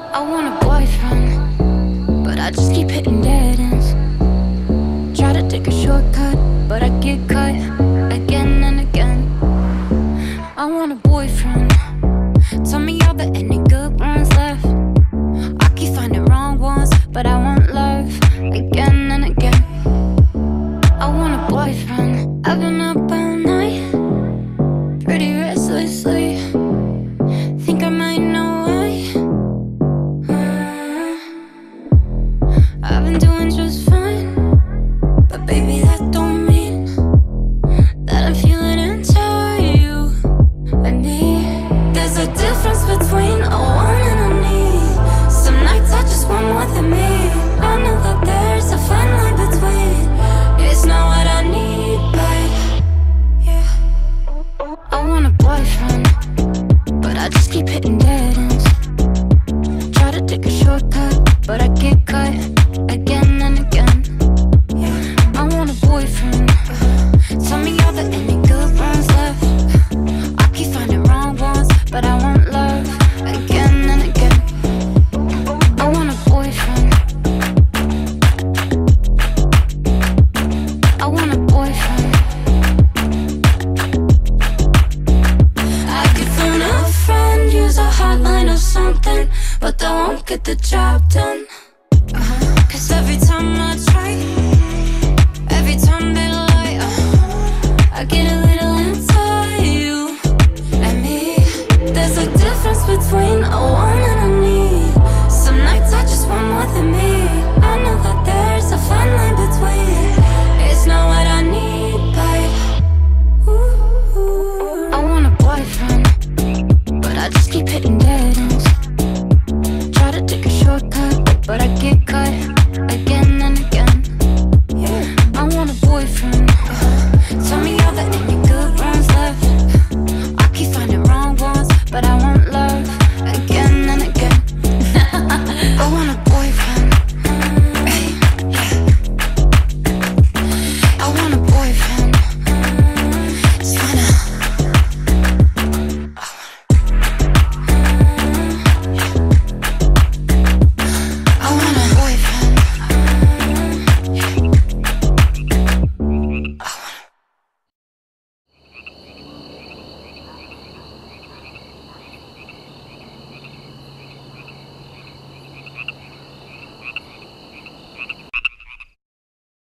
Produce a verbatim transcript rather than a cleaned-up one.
I want a boyfriend, but I just keep hitting dead ends. Try to take a shortcut, but I get cut again and again. I want a boyfriend. Tell me are there any good ones left? I keep finding wrong ones, but I want love again and again. I want a boyfriend. I've been up all night, pretty restlessly. Think I might know why. uh, I've been doing just fine, but baby that don't mean that I'm feeling into you and me. There's a difference between a want and a need. Some nights I just want more than me. I know that there's a fine line between. It's not what I need, but yeah. I want a boyfriend, but I just keep hitting dead ends. Try to take a shortcut, but I get cut again and again. Yeah. I want a boyfriend. Tell me are there any good ones left? I keep finding wrong ones, but I want love again and again. I want a boyfriend. I want a boyfriend. I could phone a friend, use a hotline or something, but that won't get the job done. uh-huh. Cause every time I